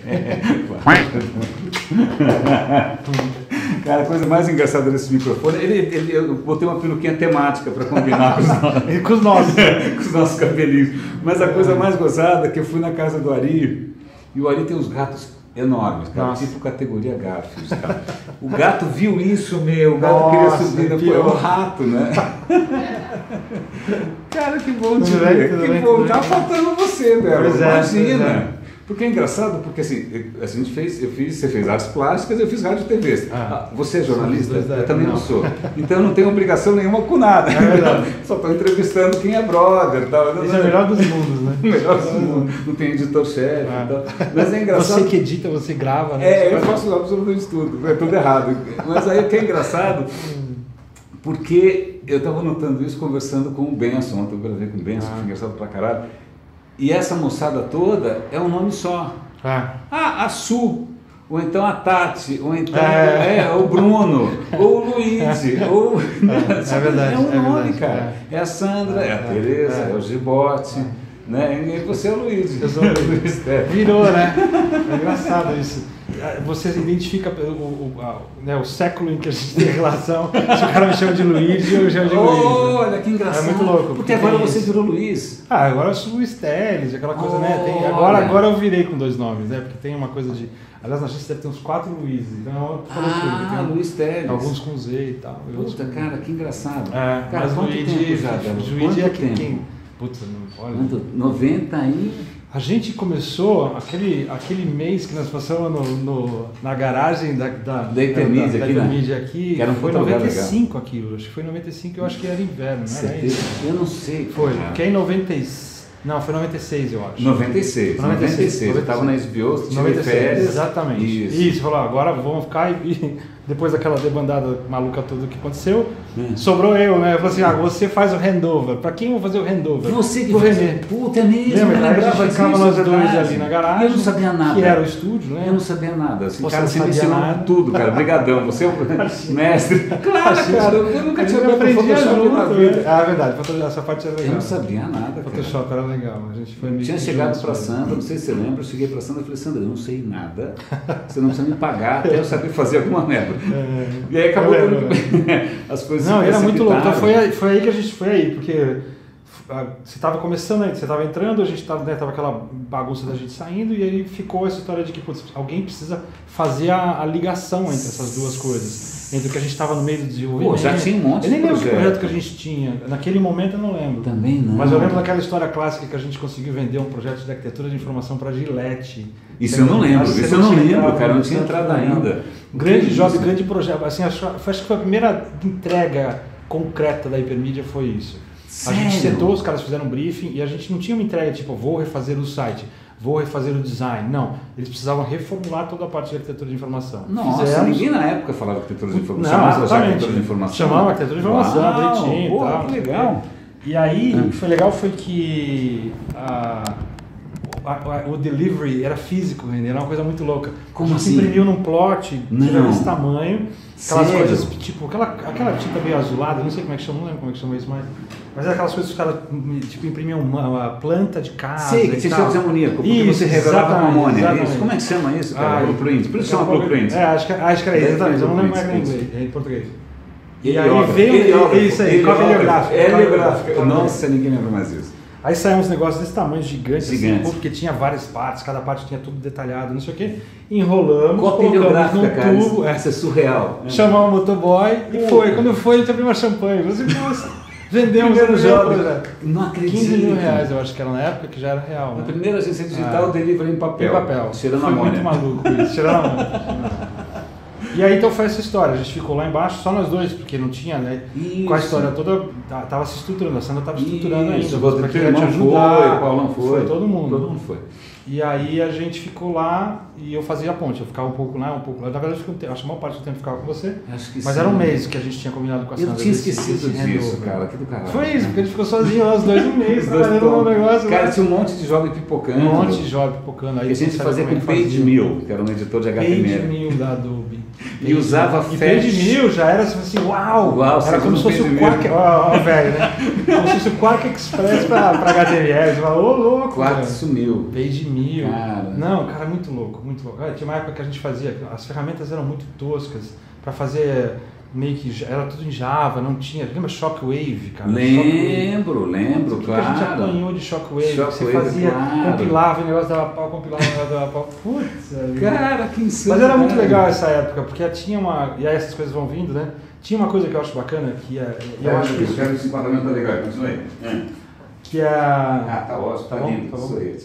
Cara, a coisa mais engraçada desse microfone, eu botei uma peruquinha temática para combinar com os nossos cabelinhos. Mas a coisa mais gozada é que eu fui na casa do Ari, e o Ari tem uns gatos enormes, cara, tipo categoria Garfield, cara. O gato viu isso, o gato queria subir, foi o rato, né? Cara, que bom te ver, que bom, tá faltando você, velho, imagina. Porque é engraçado, porque assim, você fez artes plásticas, eu fiz rádio e TV. Você é jornalista? Eu também não sou. Então eu não tenho obrigação nenhuma com nada. Só estou entrevistando quem é brother. Tal. Esse é o melhor dos mundos, né? O melhor dos mundos. Não tem editor-chefe. Mas é engraçado. Você que edita, você grava, né? Eu faço absolutamente tudo. É tudo errado. Mas aí o que é engraçado, porque eu estava notando isso conversando com o Benson. Ontem eu gravei com o Benson, foi engraçado pra caralho. E essa moçada toda é um nome só. A Su, ou então a Tati, ou então o Bruno, ou o Luigi, ou... É verdade. É um nome, cara. É a Sandra, é a Tereza, é o Gibote, né? E você é o Luigi. Eu sou o Luigi. Virou, né? É engraçado isso. Você identifica o século em que a gente tem relação, se o cara me chama de Luigi, eu chamo de Luigi. Olha, que engraçado. É muito louco. Porque agora você virou Luiz. Agora eu sou Luiz Teles, aquela coisa, né? Agora eu virei com 2 nomes, né? Porque tem uma coisa de... Aliás, na gente deve ter uns 4 Luizes. Então, Luiz Teles. Alguns com Z e tal. Puta, cara, que engraçado. Cara, mas Luigi é quem... Putz, não olha. 90 e... A gente começou aquele mês que nós passamos na garagem da Hipermídia aqui, que era foi 95 aquilo, acho que foi 95, eu acho que era inverno, não era isso? Eu não sei. Foi, porque em 96, não, foi 96 eu acho. 96. Eu estava na HBO, tive férias. Exatamente. Isso, falou, agora vamos ficar e depois daquela debandada maluca toda que aconteceu, sobrou eu, né? Eu falei assim, você faz o handover. Pra quem eu vou fazer o handover? Você que faz. Puta, é mesmo. Lembra? A gente ficava nós dois ali na garagem. Eu não sabia nada. Que era o estúdio, né? Eu não sabia nada. Assim, você cara, você me ensinou tudo, cara. Obrigadão. Você é o mestre. Claro, cara. Eu nunca tinha aprendido Photoshop na vida. É verdade. Essa parte era legal. Eu não sabia nada, cara. Photoshop era legal. A gente foi meio tinha chegado pra Sandra, não sei se você lembra, eu cheguei pra Sandra e falei, Sandra, eu não sei nada. Você não precisa me pagar até eu saber fazer alguma merda. E aí acabou as coisas. Não, era muito louco. Então foi aí que a gente foi aí, porque você estava começando aí, você estava entrando, a gente estava, né, tava aquela bagunça da gente saindo, e aí ficou essa história de que putz, alguém precisa fazer a ligação entre essas duas coisas. Entre o que a gente estava no meio do desenvolvimento. Pô, já tinha um monte de projeto. Eu nem lembro que projeto que a gente tinha. Naquele momento eu não lembro. Também não. Mas eu lembro daquela história clássica que a gente conseguiu vender um projeto de arquitetura de informação para a Gillette. Isso eu não lembro, isso eu não lembro, cara, não tinha entrado ainda. Grande job, grande projeto. Assim, acho que foi a primeira entrega concreta da Hipermídia, foi isso. Sério? A gente sentou, os caras fizeram um briefing e a gente não tinha uma entrega tipo, vou refazer o site, vou refazer o design. Não, eles precisavam reformular toda a parte de arquitetura de informação. Nossa, ninguém na época falava arquitetura de informação. Não, exatamente. Arquitetura de informação. Chamava arquitetura de informação, bonitinho e tal. Que legal. E aí, o que foi legal foi que o delivery era físico, era uma coisa muito louca. Como assim? A gente imprimiu num plot desse tamanho, aquelas Sério? coisas, tipo, aquela tinta meio azulada, não sei como é que chama, não lembro como é que chama isso mais. Mas era aquelas coisas que os caras tipo, imprimiam uma planta de casa. Sei, que você chama de amoníaco, porque você revelava com amônia. Isso. Como é que chama isso, cara? Blueprint. Por isso chama blueprint. Acho que era isso, exatamente. Eu não lembro mais em inglês, em português. E aí veio isso aí, cópia heliográfica. Heliográfica. Nossa, ninguém lembra mais isso. Aí saíram uns negócios desse tamanho, gigantes, assim, porque tinha várias partes, cada parte tinha tudo detalhado, não sei o que. Enrolamos, colocamos num tubo. Isso é surreal. Chamamos o motoboy e foi. Quando foi, a gente abriu uma champanhe. Você, nossa, vendemos o jogo. Não acredito. 15 mil reais, eu acho que era na época, que já era real. A primeira agência digital, delivery em papel. Em papel. Cheirando amônia. Foi muito maluco isso, cheirando amônia. E aí então foi essa história, a gente ficou lá embaixo, só nós dois, porque não tinha, né? Isso. Com a história toda, tava se estruturando, a Sandra tava estruturando ainda. O teu irmão foi, o Paulo não foi. Foi todo mundo. Todo mundo foi. E aí a gente ficou lá e eu fazia a ponte, eu ficava um pouco lá, um pouco lá. Na verdade, acho que a maior parte do tempo eu ficava com você. Acho que mas sim. Era um mês que a gente tinha combinado com a Sandra. Eu tinha esquecido disso, cara, que do caralho. Foi isso, porque a gente ficou sozinho lá os dois um mês, trabalhando no negócio. Cara, tinha um monte de job pipocando. Um monte de job pipocando. Aí que a gente fazia com PageMill, que era um editor de HTML. PageMill da Adobe. E usava Flash. E PageMill já era assim, uau! Era como se fosse o Quark, velho, né? Como se fosse o Quark Express pra HTML. Você fala, ô louco! Quark sumiu. PageMill. 2000. Cara. Não, cara, muito louco, muito louco. Tinha uma época que a gente fazia, as ferramentas eram muito toscas para fazer meio que, era tudo em Java, não tinha, lembra Shockwave, cara? Lembro, Shockwave. claro. A gente apanhou de Shockwave, você Shockwave, fazia, claro. compilava e o negócio dava pau, compilava e o negócio dava pau. Putz, cara, que insano. mas era muito legal essa época, porque tinha uma, e aí essas coisas vão vindo, né? Tinha uma coisa que eu acho bacana, que é, eu acho que isso, esse enquadramento tá legal, continua aí. que é, tá ótimo, tá bom, lindo, tá bom. sou esse.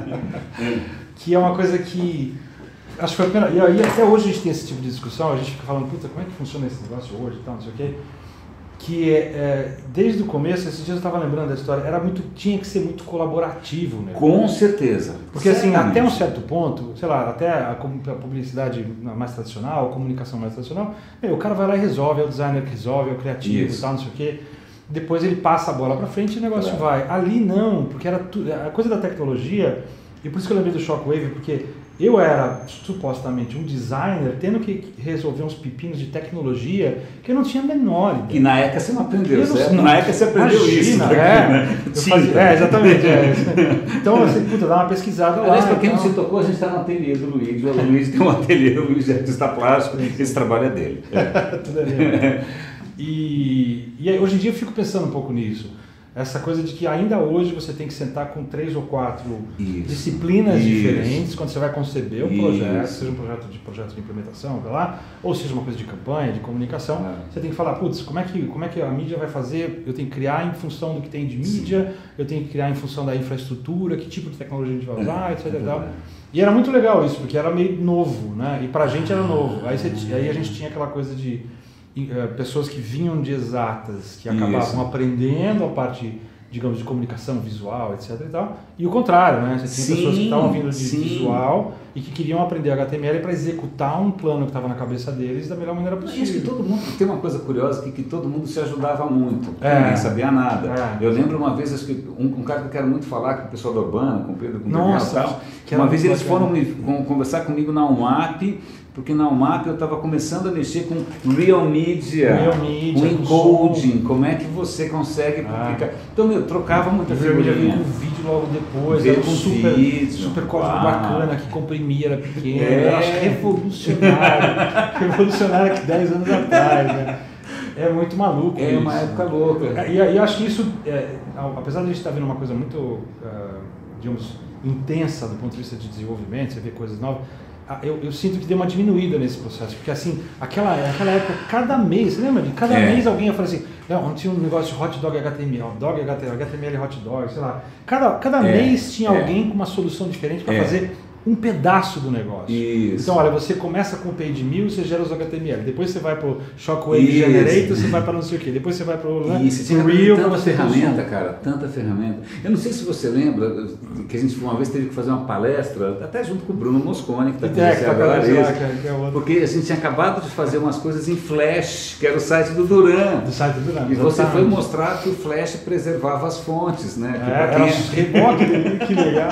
que é uma coisa que acho que foi a pena, e aí até hoje a gente tem esse tipo de discussão, a gente fica falando, puta, como é que funciona esse negócio hoje e tal, não sei o quê, que desde o começo, esses dias eu estava lembrando da história, tinha que ser muito colaborativo, né? Com certeza. Porque assim, até um certo ponto, sei lá, até a publicidade mais tradicional, a comunicação mais tradicional, o cara vai lá e resolve, é o designer que resolve, é o criativo e tal, não sei o quê. Depois ele passa a bola para frente e o negócio vai. Ali não, porque era a coisa da tecnologia, e por isso que eu lembrei do Shockwave, porque eu era supostamente um designer tendo que resolver uns pepinos de tecnologia que eu não tinha a menor ideia. Que na ECA você não aprendeu, certo? Não, na ECA você aprendeu isso. Daqui, né? Exatamente. Então, assim, puta, dá uma pesquisada lá. Aliás, para quem não se tocou, a gente está no ateliê do Luiz. O Luiz tem um ateliê, o Luiz é artista plástico, esse trabalho é dele. Tudo bem. E aí, hoje em dia eu fico pensando um pouco nisso. Essa coisa de que ainda hoje você tem que sentar com 3 ou 4 disciplinas diferentes quando você vai conceber um projeto, seja um projeto de implementação, lá, ou seja uma coisa de campanha, de comunicação. Você tem que falar, putz, como é que a mídia vai fazer? Eu tenho que criar em função do que tem de mídia, eu tenho que criar em função da infraestrutura, que tipo de tecnologia a gente vai usar, etc. E era muito legal isso, porque era meio novo, né? E pra gente era novo. Aí a gente tinha aquela coisa de pessoas que vinham de exatas, que acabavam aprendendo a parte, digamos, de comunicação visual, etc. e tal, e o contrário, né? Você tinha pessoas que estavam vindo de visual e que queriam aprender HTML para executar um plano que estava na cabeça deles da melhor maneira possível. Isso que todo mundo tem uma coisa curiosa que todo mundo se ajudava muito, ninguém sabia nada. Eu lembro uma vez, acho que um cara que eu quero muito falar com o pessoal da Urbana, com o Pedro, com o Daniel e tal, uma vez eles foram conversar comigo na UMAP, porque na UMAP eu estava começando a mexer com Real Media, com encoding, como é que você consegue publicar. Então, eu trocava muita figurinha. Veio com vídeo logo depois, veio era com super código bacana, que comprimia, era pequeno, eu acho revolucionário aqui 10 anos atrás, né? É muito maluco isso. Uma época louca. E acho que isso, apesar de a gente estar vendo uma coisa muito, digamos, intensa do ponto de vista de desenvolvimento, você vê coisas novas, eu sinto que deu uma diminuída nesse processo, porque assim, aquela época, cada mês, você lembra de cada mês alguém ia falar assim, não, tinha um negócio de hot dog HTML, HTML hot dog, sei lá, cada mês tinha alguém com uma solução diferente para fazer um pedaço do negócio. Isso. Então, olha, você começa com o Page 1000, você gera os HTML, depois você vai para o Shockwave Generator, você vai para não sei o quê, depois você vai para o Real. Tanta ferramenta, cara, tanta ferramenta. Eu não sei se você lembra que a gente uma vez teve que fazer uma palestra, até junto com o Bruno Mosconi, que está com você agora, porque a gente tinha acabado de fazer umas coisas em Flash, que era o site do Duran. Do site do Duran. E você foi mostrar que o Flash preservava as fontes, né? Era reboque dele, que legal.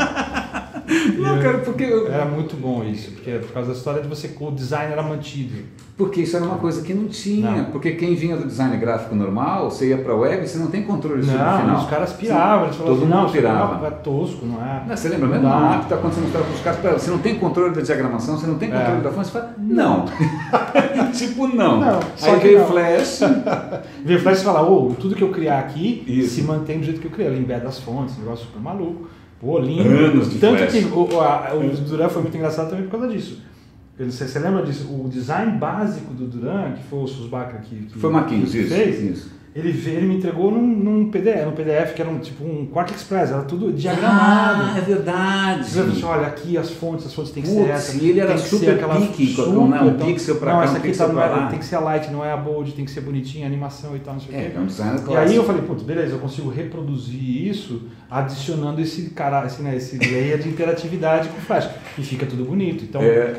Não, cara, porque era muito bom isso, porque por causa da história de o design era mantido. Porque isso era uma coisa que não tinha. Porque quem vinha do design gráfico normal, você ia para a web, você não tem controle sobre o final. Os caras piravam, eles falavam todo mundo pirava. É tosco, não é? Você lembra mesmo na apta, quando você mostrava para os caras, você não tem controle da diagramação, você não tem controle da fonte, você fala, não. Tipo, não. Aí veio o Flash. Veio o Flash e fala, tudo que eu criar aqui se mantém do jeito que eu criei. Ele embeda as fontes, um negócio super maluco. Pô, lindo. Anos de Tanto Flash. que o Duran foi muito engraçado também por causa disso. Você lembra disso? O design básico do Duran, que foi o Susbaka que foi Marquinhos, fez, isso. Ele me entregou num PDF, que era um Quark Express, era tudo diagramado. É verdade. Você assim, olha, aqui as fontes têm que ser essa. E ele era super pique, um pixel pra cá, essa aqui tem que ser a light, não é a bold, tem que ser bonitinha, a animação e tal, não sei o quê. É um design clássico. E aí eu falei, putz, beleza, eu consigo reproduzir isso adicionando esse layer de interatividade com o Flash. E fica tudo bonito. Então,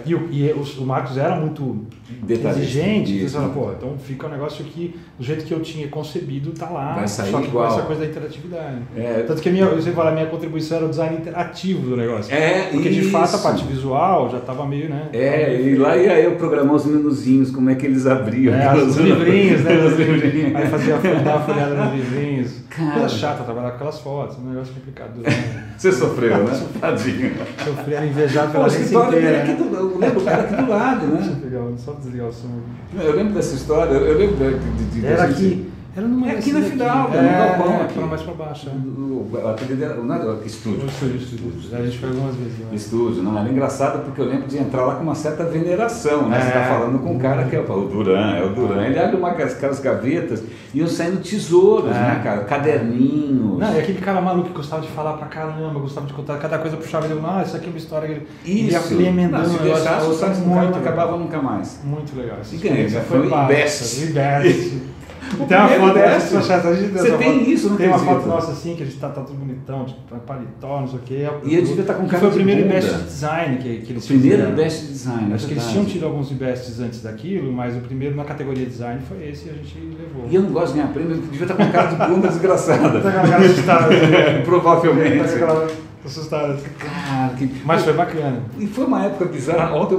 o Marcos era muito exigente. Você fala, pô, então fica um negócio aqui, do jeito que eu tinha concebido, tá lá. Vai sair só que igual. Com essa coisa da interatividade. Tanto que a minha contribuição era o design interativo do negócio. Porque de fato a parte visual já estava meio, né? E lá ia eu programar os menuzinhos, como é que eles abriam. Os livrinhos, né? Aí fazia a folhada nos livrinhos. Coisa chata trabalhar com aquelas fotos, né? negócio complicado. Né? Você sofreu, né? Tadinho. Sofri, era invejado pela gente inteira. Eu lembro o cara aqui do lado, né? Deixa eu pegar, só desligar o som. Eu lembro dessa história, eu lembro era aqui. Era numa aqui na Fidalga, no galpão aqui. Mais pra baixo. O ateliê era estúdio. Estúdio. A gente foi algumas vezes. Estúdio, não, era engraçado porque eu lembro de entrar lá com uma certa veneração, né? Você está falando com um cara que é o Duran, ele abre aquelas gavetas e iam saindo tesouros, né, cara? Caderninhos. Não, e aquele cara maluco que gostava de falar pra caramba, gostava de contar, cada coisa puxava ele, isso aqui é uma história que ele ia emendando. Se deixasse, o cara não acabava nunca mais. Muito legal. E ganhei, já foi o best. Tem uma foto dessa, você tem isso, não tem uma foto nossa assim, que a gente tá tudo bonitão, tipo, paletó, não sei o quê. E eu devia estar com cara foi o primeiro de best design que eles fizeram. O primeiro fizeram. best design, acho que eles tinham tido alguns bests antes daquilo, mas o primeiro na categoria design foi esse e a gente levou. E eu não gosto de ganhar prêmio, eu devia estar com cara de bunda desgraçada. Tá com a cara assustada. Provavelmente. Tá com aquela assustada. Cara, mas foi bacana. E foi uma época bizarra. Ontem,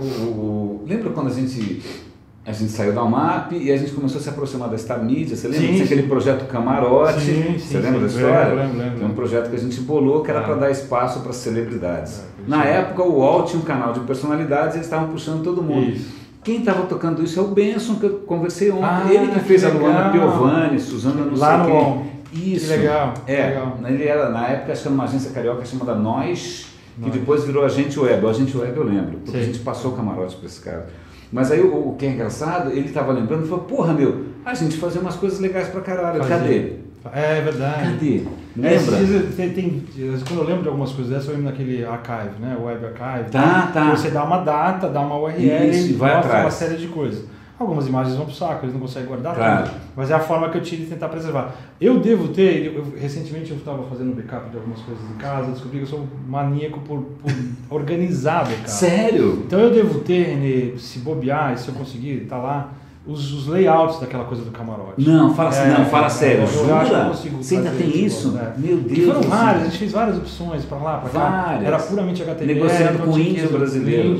lembra quando a gente saiu da UMAP e a gente começou a se aproximar da Star Media, você lembra? Tinha aquele projeto Camarote, você lembra da história? Lembro. É um projeto que a gente bolou que era para dar espaço para celebridades. Na época o UOL tinha um canal de personalidades e eles estavam puxando todo mundo. Isso. Quem estava tocando isso é o Benson, que eu conversei ontem. Ele que fez a Luana Piovani, Suzana não lá sei no quem. Isso. Que legal. Ele era, na época, acho que era uma agência carioca chamada Nós, que depois virou Agente Web. O Agente Web eu lembro, porque a gente passou o camarote para esse cara. Mas aí o que é engraçado, ele estava lembrando e falou, porra meu, a gente fazia umas coisas legais pra caralho, cadê? É verdade. Cadê? Lembra? Quando eu lembro de algumas coisas dessas, eu lembro naquele archive, né? O Web Archive. Tá. Você dá uma data, dá uma URL e vai mostra atrás. Uma série de coisas. Algumas imagens vão pro saco, eles não conseguem guardar tudo. Mas é a forma que eu tive de tentar preservar. Eu devo ter, recentemente eu estava fazendo backup de algumas coisas em casa, descobri que eu sou maníaco por organizar backup. Sério? Então eu devo ter, Renê, se bobear, se eu conseguir, tá lá, os layouts daquela coisa do camarote. Não, fala sério, jura? Eu acho que eu consigo. Você ainda tem isso? Meu Deus. E foram várias, a gente fez várias opções para lá, para cá. Várias. Era puramente HTML. Negociando com o índio brasileiro.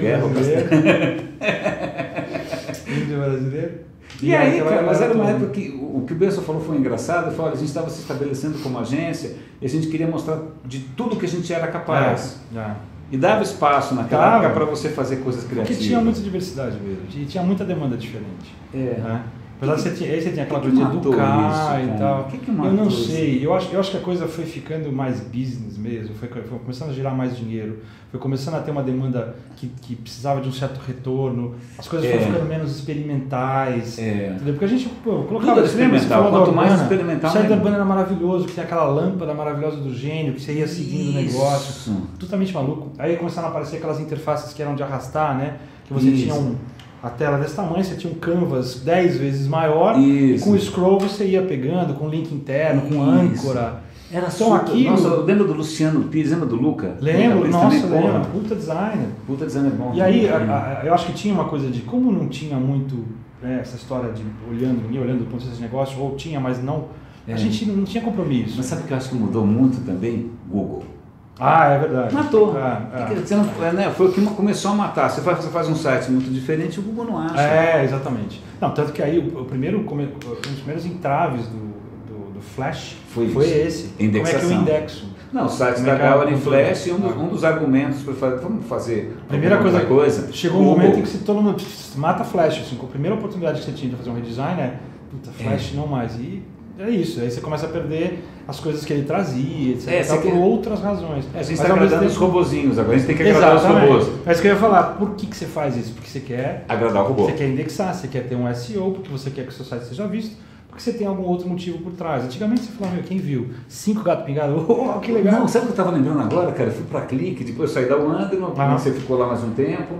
Índio brasileiro. E aí, cara, mas era uma época que o que o Benson falou foi engraçado. Ele falou, a gente estava se estabelecendo como agência e a gente queria mostrar de tudo que a gente era capaz. E dava espaço naquela época para você fazer coisas criativas. Porque tinha muita diversidade mesmo, e tinha muita demanda diferente. Né? Apesar de você tinha aquela coisa de educar e tal. Eu não sei, eu acho que a coisa foi ficando mais business mesmo, foi começando a gerar mais dinheiro, foi começando a ter uma demanda que precisava de um certo retorno, as coisas foram ficando menos experimentais. Entendeu? Porque a gente colocava experimental, quanto mais experimental. O site da Urbana era maravilhoso, que tinha aquela lâmpada maravilhosa do gênio, que você ia seguindo o negócio, totalmente maluco. Aí começaram a aparecer aquelas interfaces que eram de arrastar, né? Que você tinha a tela desse tamanho, você tinha um canvas 10 vezes maior, e com o scroll você ia pegando, com link interno, com âncora. Era então aquilo. Nossa, lembra do Luciano Pires, lembra do Luca? Lembro, lembro. Puta designer. Puta designer bom. E aí, eu acho que tinha uma coisa de, como não tinha muito essa história de ninguém olhando do ponto de vista de negócio, ou tinha, mas não, a gente não tinha compromisso. Mas sabe o que eu acho que mudou muito também? Google. É verdade. Matou. Foi o que começou a matar. Você faz um site muito diferente, o Google não acha. Exatamente. Não, tanto que aí um dos primeiros entraves do Flash foi esse. Indexação. Como é que eu indexo? Não, os sites da Gallery Flash, um dos argumentos para fazer, vamos fazer primeira coisa. Chegou um momento em que todo mundo mata Flash. Assim, a primeira oportunidade que você tinha de fazer um redesign Flash não mais. E é isso, aí você começa a perder as coisas que ele trazia, etc. Por outras razões. A gente está agradando os robozinhos agora, a gente tem que agradar os robôs. É isso que eu ia falar, por que você faz isso? Porque você quer agradar o robô. Você quer indexar, você quer ter um SEO, porque você quer que o seu site seja visto, porque você tem algum outro motivo por trás. Antigamente você falava, quem viu? 5 gatos pingados, que legal. Não, sabe o que eu estava lembrando agora, cara? Eu fui para Clique, depois eu saí da Wanderman, você ficou lá mais um tempo.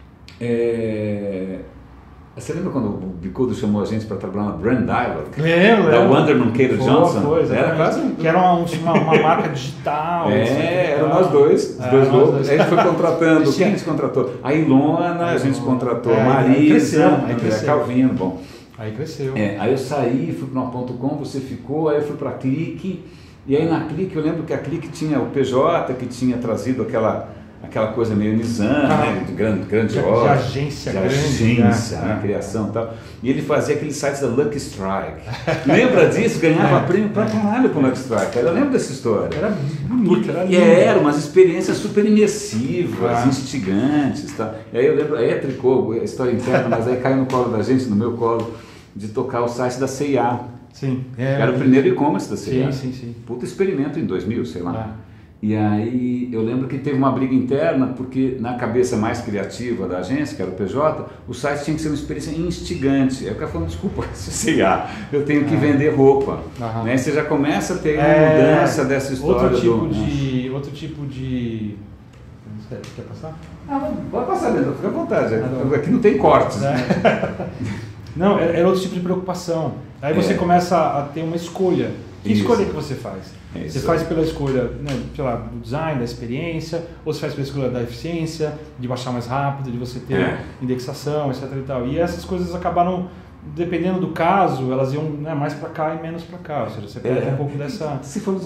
Você lembra quando o Bicudo chamou a gente para trabalhar na Brand Dialogue? Lembro. Da Wanderman Queiro Johnson? Era quase que era uma marca digital. Eram nós dois, os dois loucos. A gente foi contratando, quem a gente contratou? A Ilona, a gente contratou a Marisa, a Calvino, bom. Aí cresceu. Aí eu saí, fui para uma .com, você ficou, aí eu fui para a Clique, e aí na Clique eu lembro que a Clique tinha o PJ, que tinha trazido aquela aquela coisa meio Nizam, né, de grandiosa, de agência grande, né, criação e tal. E ele fazia aqueles sites da Lucky Strike. Lembra disso? Ganhava prêmio pra caralho com o Lucky Strike. Eu lembro dessa história. Era bonito, era lindo. Eram umas experiências super imersivas, instigantes. Tá? E aí eu lembro, aí tricô, a história interna, mas aí caiu no colo da gente, no meu colo, de tocar o site da C&A. Sim. Era o primeiro e-commerce da C&A. Sim. Puta experimento em 2000, sei lá. E aí eu lembro que teve uma briga interna, porque na cabeça mais criativa da agência, que era o PJ, o site tinha que ser uma experiência instigante. Aí o cara falou, desculpa, C&A, eu tenho que vender roupa. Né? Você já começa a ter uma mudança dessa história. Outro tipo de... Quer passar? Pode passar mesmo, fica à vontade. Aqui não tem cortes. Não, era outro tipo de preocupação. Aí você começa a ter uma escolha. Que escolha que você faz? Você faz pela escolha, né, do design, da experiência, ou você faz pela escolha da eficiência, de baixar mais rápido, de você ter indexação, etc. E tal. E essas coisas acabaram, dependendo do caso, elas iam, né, mais para cá e menos para cá. Ou seja, você perde um pouco dessa... Você falou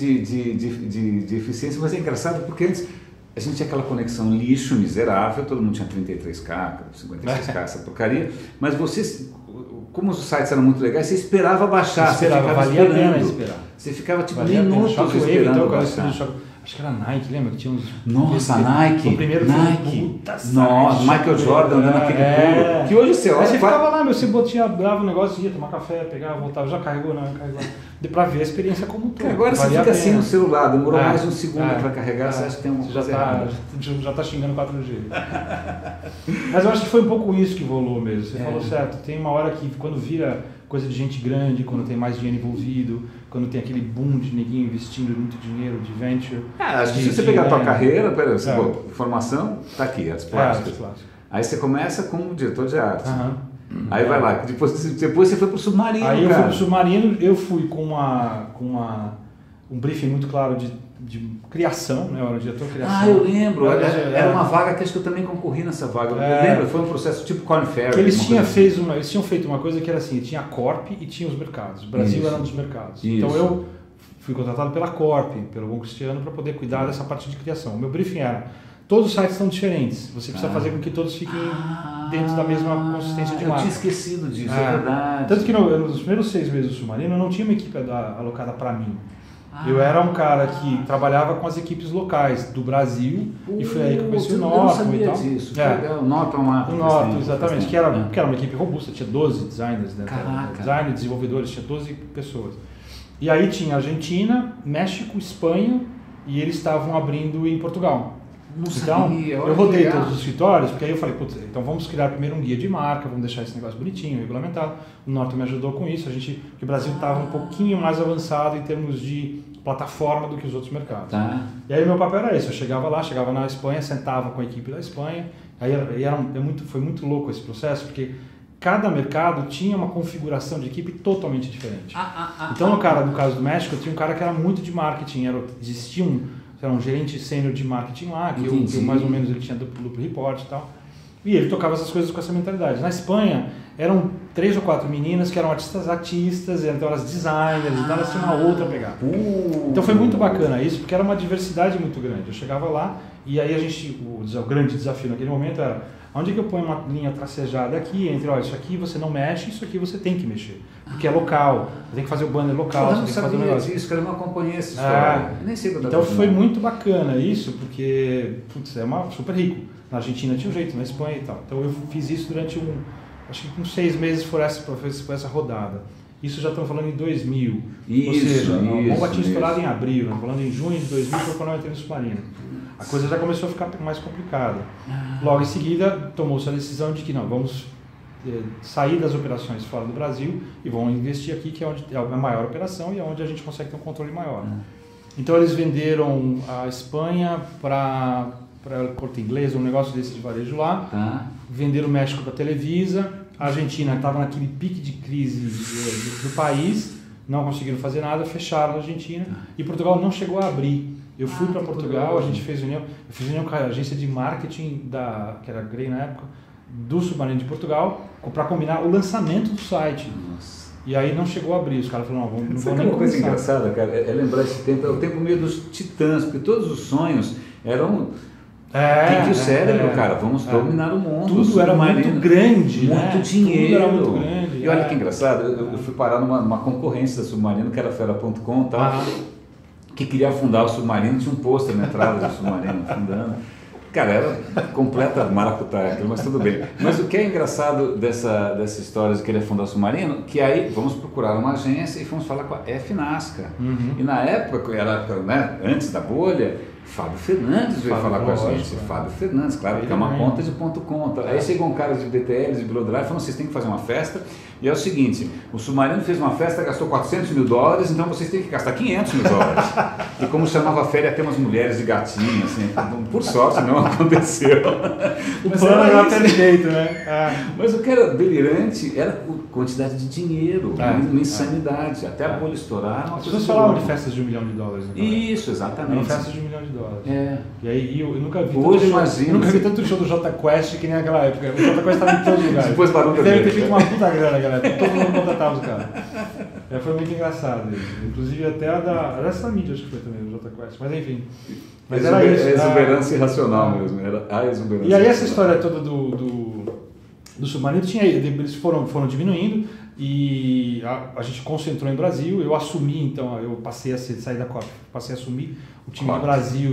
de eficiência, mas é engraçado porque antes a gente tinha aquela conexão lixo miserável, todo mundo tinha 33K, 56K, essa porcaria, mas você... Como os sites eram muito legais, você esperava baixar, você ficava valia esperando. A pena esperar. Você ficava tipo minutos esperando baixar. Acho que era Nike, lembra que tinha uns... Nossa, Nike! O primeiro Nike! Nossa, Michael Jordan andando naquele pulo. Que hoje você olha... Aí você ficava lá, você brava o negócio, ia tomar café, pegava, voltava, já carregou, não, carregou. Pra ver a experiência como um todo. Agora você fica assim no celular, demorou mais de um segundo para carregar, você acha que tem uma coisa errada. Já tá xingando 4G. Mas eu acho que foi um pouco isso que rolou mesmo. Você falou certo, tem uma hora que quando vira coisa de gente grande, quando tem mais dinheiro envolvido, quando tem aquele boom de neguinho investindo muito dinheiro, de venture. Acho que se você pegar a tua carreira, formação, tá aqui, as plásticas. Aí você começa como diretor de arte. Aí vai lá, depois você foi pro Submarino. Aí eu fui pro Submarino, eu fui com um briefing muito claro de criação, né? Eu era o diretor de criação. Eu lembro, era uma vaga que acho que eu também concorri nessa vaga. Lembra? Foi um processo tipo Corn Ferry. Eles tinham feito uma coisa que era assim, tinha a Corp e tinha os mercados. O Brasil era um dos mercados. Isso. Então eu fui contratado pela Corp, pelo Bom Cristiano, para poder cuidar dessa parte de criação. O meu briefing era, todos os sites são diferentes, você precisa fazer com que todos fiquem dentro da mesma consistência de marca. Eu tinha esquecido disso, é verdade. Tanto que nos primeiros 6 meses do Submarino eu não tinha uma equipe alocada para mim. Eu era um cara que trabalhava com as equipes locais do Brasil e foi aí que eu conheci o Norton e tal. Disso. O Norton é uma... O Norton, exatamente, que era uma equipe robusta, tinha 12 designers, né? Design, desenvolvedores, tinha 12 pessoas. E aí tinha Argentina, México, Espanha e eles estavam abrindo em Portugal. Então, eu rodei todos os escritórios, porque aí eu falei, putz, então vamos criar primeiro um guia de marca, vamos deixar esse negócio bonitinho, regulamentado. O Norton me ajudou com isso, porque o Brasil estava um pouquinho mais avançado em termos de plataforma do que os outros mercados. E aí o meu papel era esse, eu chegava na Espanha, sentava com a equipe da Espanha, aí foi muito louco esse processo, porque cada mercado tinha uma configuração de equipe totalmente diferente. Então, no caso do México, eu tinha um cara que era muito de marketing, existia um gerente sênior de marketing lá, que eu mais ou menos ele tinha duplo report e tal. E ele tocava essas coisas com essa mentalidade. Na Espanha, eram 3 ou 4 meninas que eram artistas, então elas designers, então elas tinham uma outra pegada. Então foi muito bacana isso, porque era uma diversidade muito grande. Eu chegava lá e aí o grande desafio naquele momento era onde que eu ponho uma linha tracejada aqui, entre, isso aqui você não mexe, isso aqui você tem que mexer. Porque é local, você tem que fazer o banner local, você tem que fazer o negócio. Isso, cara, eu não acompanhei essa história. Nem sei quando então foi muito bacana isso, porque é super rico. Na Argentina tinha um jeito, na Espanha e tal. Então eu fiz isso durante acho que com 6 meses foi essa rodada. Isso já estamos falando em 2000. Ou seja, a bomba tinha estourado em abril, estamos falando em junho de 2000 foi quando eu entrei no Submarino. A coisa já começou a ficar mais complicada. Logo em seguida, tomou-se a decisão de que não, vamos sair das operações fora do Brasil e vamos investir aqui, que é onde é a maior operação e é onde a gente consegue ter um controle maior. Então eles venderam a Espanha para Corte Inglês, um negócio desse de varejo lá, venderam o México para Televisa, a Argentina estava naquele pique de crise do país, não conseguiram fazer nada, fecharam a Argentina e Portugal não chegou a abrir. Eu fui para Portugal, a gente fez reunião, eu fiz reunião com a agência de marketing, que era Grey na época, do Submarino de Portugal, para combinar o lançamento do site. Nossa. E aí não chegou a abrir, os caras falaram, não vamos nem começar. Uma coisa engraçada, cara, é lembrar esse tempo, é o tempo meio dos titãs, porque todos os sonhos eram Que o cérebro, cara, vamos dominar o mundo. Tudo era muito grande, muito dinheiro. Tudo era muito grande. E olha que engraçado, eu fui parar numa concorrência da Submarino, que era Fera.com e tal, que queria afundar o submarino, tinha um pôster na entrada do submarino afundando. Cara, era completa maracutaia, mas tudo bem. Mas o que é engraçado dessa história de querer afundar o submarino, que aí vamos procurar uma agência e fomos falar com a FNASCA. E na época, né, antes da bolha, Fábio Fernandes veio falar com a gente. Fábio Fernandes, claro, porque é uma conta de ponto conta. Aí chegou um cara de BTLs, de Below Drive, falou: vocês têm que fazer uma festa. E é o seguinte, o Submarino fez uma festa, gastou $400 mil, então vocês têm que gastar $500 mil. E como chamava a férias, tem umas mulheres de gatinho, assim, por sorte não aconteceu. O plano era perfeito, né? Mas o que era delirante era a quantidade de dinheiro, uma insanidade. Até a bolha estourar. As pessoas falavam de festas de $1 milhão. Isso, exatamente. Eram festas de $1 milhão. E aí eu nunca vi tanto show do Jota Quest que nem naquela época. O Jota Quest estava em todos os lugares. Depois parou de deve ter feito uma puta grana, galera. Todo mundo contratava os caras. Foi muito engraçado isso. Inclusive até essa mídia, acho que foi também, o Jota Quest. Mas enfim. Mas era isso. É exuberância irracional mesmo. Era a exuberância. E aí essa história toda do Submarino eles foram diminuindo e a gente concentrou em Brasil. Eu assumi, então, eu passei a sair da Copa, passei a assumir o time do Brasil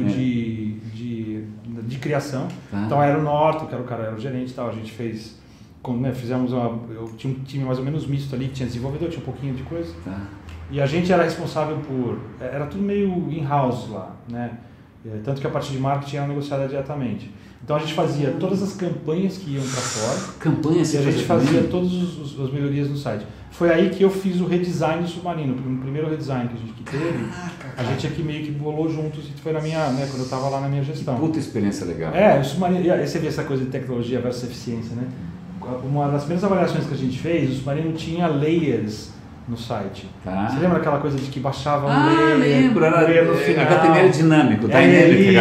de criação. Então era o Norton, que era o cara, era o gerente e tal. A gente fez, fizemos eu tinha um time mais ou menos misto ali, que tinha desenvolvedor, tinha um pouquinho de coisa. E a gente era responsável era tudo meio in-house lá, né? Tanto que a parte de marketing era negociada diretamente. Então a gente fazia todas as campanhas que iam para fora e a gente fazia todas as melhorias no site. Foi aí que eu fiz o redesign do Submarino, o primeiro redesign que a gente teve. A gente aqui meio que bolou juntos e foi na minha, quando eu estava lá na minha gestão. Que puta experiência legal. O Submarino, e aí você vê essa coisa de tecnologia versus eficiência, né? Uma das primeiras avaliações que a gente fez, o Submarino tinha layers no site. Você lembra aquela coisa de que baixava um layer? Lembro, era no final. HTML dinâmico, Dynamic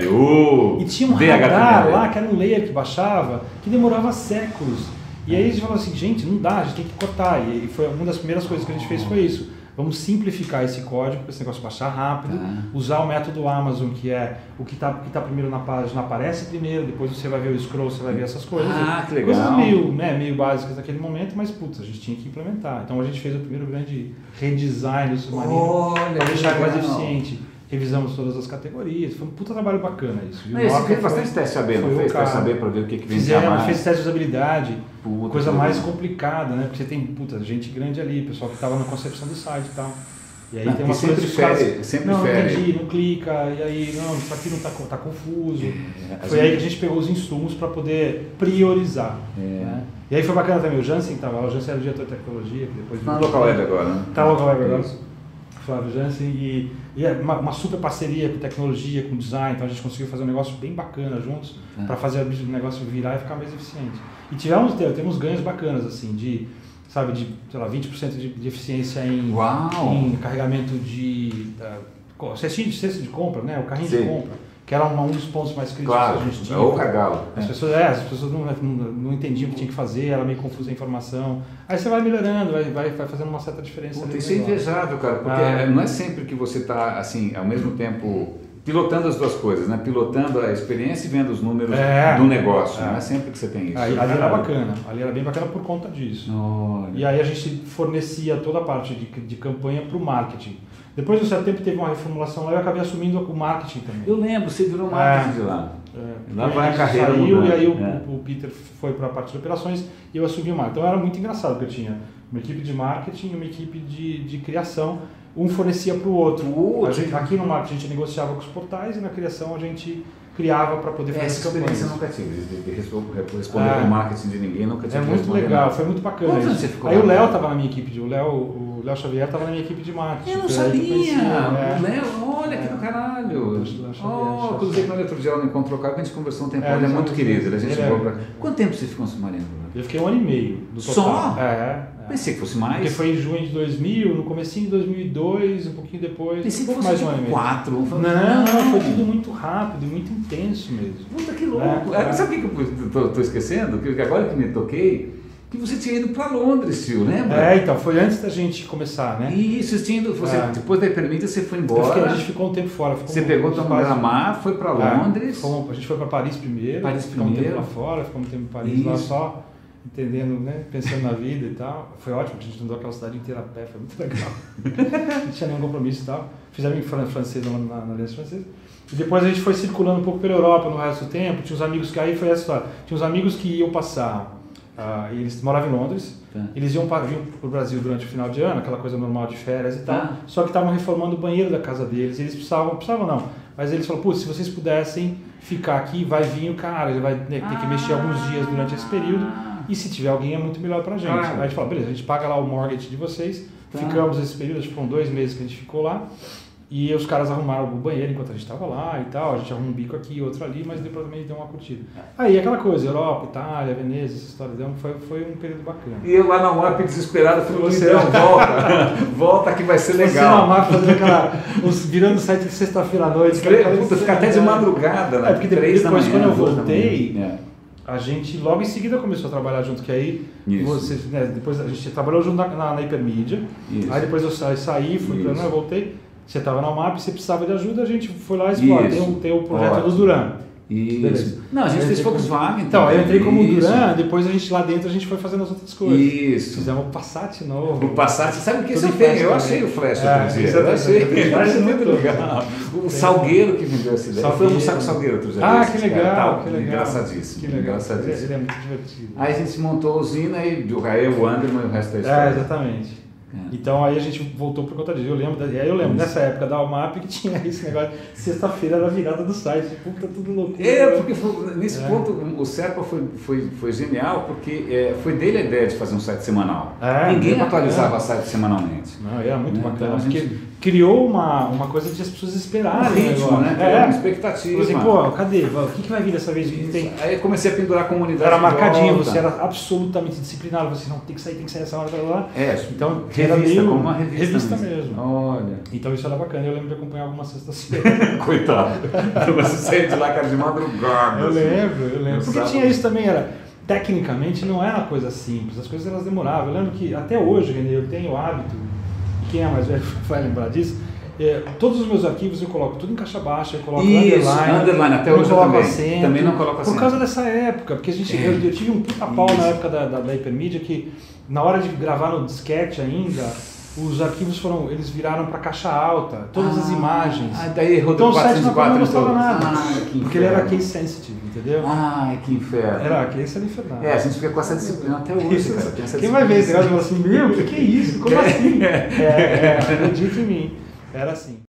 HTML. E tinha um radar lá que era um layer que baixava, que demorava séculos. E aí a gente falou assim, gente, não dá, a gente tem que cortar. E foi uma das primeiras coisas que a gente fez foi isso. Vamos simplificar esse código, para esse negócio baixar rápido, usar o método Amazon, que é o que tá primeiro na página aparece primeiro, depois você vai ver o scroll, você vai ver essas coisas. Que legal. Coisas meio básicas naquele momento, mas putz, a gente tinha que implementar. Então a gente fez o primeiro grande redesign do Submarino para deixar mais eficiente. Revisamos todas as categorias, foi um puta trabalho bacana isso. Você fez bastante teste AB, não fez? Teste AB para ver o que vendia mais? Fez teste de usabilidade, coisa mais complicada, né? Porque você tem gente grande ali, pessoal que estava na concepção do site e tal. E aí tem umas coisas que os caras não entendi, não clica, e aí não, isso aqui não tá confuso. Foi aí que a gente pegou os insumos para poder priorizar. Né? E aí foi bacana também, o Jansen estava lá, o Jansen era o diretor de tecnologia, que depois... Está no Local Web agora, né? Está no Local Web agora. Flávio Jansen, e é uma super parceria com tecnologia, com design, então a gente conseguiu fazer um negócio bem bacana juntos para fazer o negócio virar e ficar mais eficiente. E temos ganhos bacanas, assim, de sei lá, 20% de eficiência em carregamento de cestinho de compra, né? O carrinho de compra. Que era um dos pontos mais críticos que a gente tinha. Ou cagá-lo. As pessoas não entendiam o que tinha que fazer, era meio confusa a informação. Aí você vai melhorando, vai fazendo uma certa diferença. Isso é invejável, cara, porque não é sempre que você está, assim, ao mesmo tempo pilotando as duas coisas, né? Pilotando a experiência e vendo os números do negócio. Não é sempre que você tem isso. Ali era bacana, ali era bem bacana por conta disso. E aí a gente fornecia toda a parte de campanha para o marketing. Depois de um certo tempo teve uma reformulação lá e eu acabei assumindo o marketing também. Eu lembro, você virou marketing de lá. Lá vai a carreira mudando. E aí o Peter foi para a parte de operações e eu assumi o marketing. Então era muito engraçado, porque eu tinha uma equipe de marketing e uma equipe de criação. Um fornecia para o outro. Aqui no marketing a gente negociava com os portais e na criação a gente criava para poder fazer essa experiência nunca tive, de responder com marketing de ninguém, nunca tive. É muito legal, nada. Foi muito bacana. Aí o Léo estava na minha equipe, o Léo Xavier estava na minha equipe de marketing. Eu não sabia! O Léo, olha que do caralho! Inclusive quando outro dia ela me encontrou cá, a gente conversou um tempo, ele é muito querido, a gente chegou pra... Quanto tempo você ficou no Submarino? Eu fiquei 1 ano e meio do total. Só? Pensei que fosse mais. Porque foi em junho de 2000, no comecinho de 2002, um pouquinho depois. Pensei que fosse mais 1 ano e meio. 4. Não, foi tudo muito rápido, muito intenso mesmo. Puta que louco. Sabe o que eu estou esquecendo? Que agora que me toquei, que você tinha ido para Londres, tio, lembra? Então, foi antes da gente começar, né? Isso, você tinha ido, depois da Hypermedia você foi embora. A gente ficou um tempo fora. Você pegou tua mulher Mar, foi para Londres. A gente foi para Paris primeiro. Ficamos um tempo lá fora, ficamos um tempo em Paris, lá só entendendo, né? Pensando na vida e tal. Foi ótimo, a gente andou aquela cidade inteira a pé, foi muito legal. Não tinha nenhum compromisso e tal. Fizemos em francês na Aliança Francesa. E depois a gente foi circulando um pouco pela Europa no resto do tempo. Tinha uns amigos que aí foi essa história. Tinha uns amigos que iam passar. Eles moravam em Londres, eles vinham para o Brasil durante o final de ano, aquela coisa normal de férias e tal, só que estavam reformando o banheiro da casa deles, eles precisavam não, mas eles falaram, se vocês pudessem ficar aqui, vai vir o cara, ele vai ter que mexer alguns dias durante esse período, e se tiver alguém é muito melhor pra gente. Aí a gente falou, beleza, a gente paga lá o mortgage de vocês, ficamos esse período, acho que foram 2 meses que a gente ficou lá, e os caras arrumaram o banheiro enquanto a gente estava lá e tal, a gente arrumou um bico aqui, outro ali, mas depois também deu uma curtida. Aí aquela coisa, Europa, Itália, Veneza, essa história, foi um período bacana. E eu lá na UAP desesperado, falei, volta que vai ser legal. Você na UAP fazendo virando o site de sexta-feira à noite. Ficar até de madrugada, né? Porque depois quando eu voltei, a gente logo em seguida começou a trabalhar junto, que aí depois a gente trabalhou junto na Hypermedia, aí depois eu saí, fui para eu voltei. Você estava na UMAP, você precisava de ajuda, a gente foi lá e disse, tem o projeto do Duran. Isso. Beleza. Não, a gente fez Volkswagen. Então, eu entrei como Duran, depois lá dentro a gente foi fazendo as outras coisas. Isso. Fizemos o Passat novo. O Passat, sabe o que você tem? Eu achei o Flash outro dia. Eu achei muito legal. O Salgueiro que vendeu essa ideia. Eu fui almoçar com o Salgueiro outro dia. Que legal, que legal. Engraçadíssimo. Ele é muito divertido. Aí a gente montou a usina e o Rael, o Anderman e o resto da história. Exatamente. Então aí a gente voltou por conta disso. Eu lembro nessa época da UMAP que tinha esse negócio. Sexta-feira era a virada do site. Puta, tudo loucura. Porque nesse ponto o Serpa foi genial, porque foi dele a ideia de fazer um site semanal. Ninguém atualizava site semanalmente. Não, era muito bacana. Então, porque criou uma coisa de as pessoas esperarem. Ritmo, né? Uma expectativa. Assim, cadê? O que vai vir dessa vez? Aí eu comecei a pendurar a comunidade. Era marcadinho, você era absolutamente disciplinado. Você não tem que sair essa hora, lá. Então, era meio como uma revista mesmo. Olha. Então isso era bacana. Eu lembro de acompanhar algumas sextas-feiras. Coitado. Você saía de lá, cara, de madrugada. Eu lembro. Porque tinha isso também, tecnicamente não era uma coisa simples. As coisas elas demoravam. Eu lembro que até hoje, Renê, eu tenho o hábito, quem é mais velho vai lembrar disso, todos os meus arquivos eu coloco tudo em caixa baixa, eu coloco underline, até hoje eu também não coloco acento. Por causa dessa época, porque eu tive um puta pau na época da Hypermedia que na hora de gravar no disquete ainda, os arquivos eles viraram para caixa alta, todas as imagens. Daí rodou então o site não gostava nada, porque ele era case sensitive, entendeu? Que inferno. Esse era infernal. A gente fica com essa disciplina até hoje, cara. Quem vai ver esse negócio e falar assim, o que é isso? Como assim? Acredite em mim, era assim.